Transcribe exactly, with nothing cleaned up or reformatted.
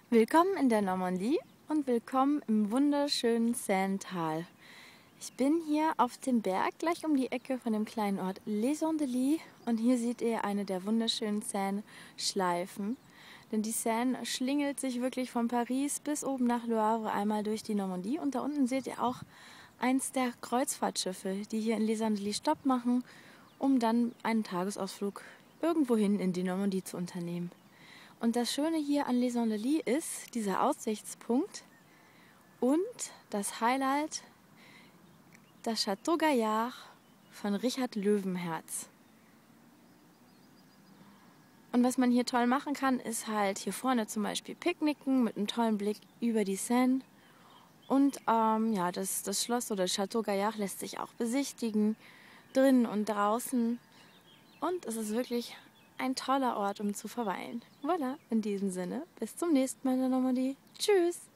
Willkommen in der Normandie und willkommen im wunderschönen Seine-Tal. Ich bin hier auf dem Berg, gleich um die Ecke von dem kleinen Ort Les Andelys, und hier seht ihr eine der wunderschönen Seine-Schleifen. Denn die Seine schlingelt sich wirklich von Paris bis oben nach Le Havre einmal durch die Normandie, und da unten seht ihr auch eins der Kreuzfahrtschiffe, die hier in Les Andelys Stopp machen, um dann einen Tagesausflug irgendwohin in die Normandie zu unternehmen. Und das Schöne hier an Les Andelys ist dieser Aussichtspunkt und das Highlight, das Château Gaillard von Richard Löwenherz. Und was man hier toll machen kann, ist halt hier vorne zum Beispiel picknicken mit einem tollen Blick über die Seine. Und ähm, ja, das, das Schloss oder Château Gaillard lässt sich auch besichtigen, drinnen und draußen. Und es ist wirklich ein toller Ort, um zu verweilen. Voilà, in diesem Sinne, bis zum nächsten Mal in der Normandie. Tschüss!